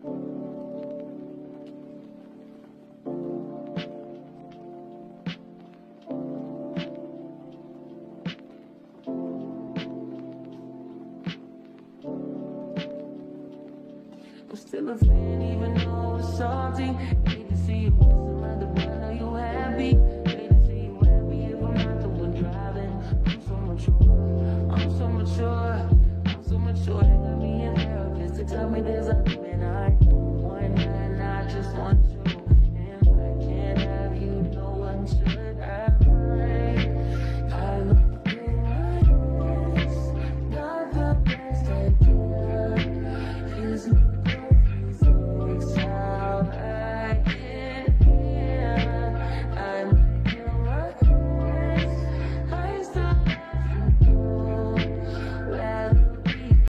I'm still a fan even though it's salty. Hate to see you messing around the brand, are you happy? Hate to see you happy if I'm not the one driving. I'm so mature, I'm so mature.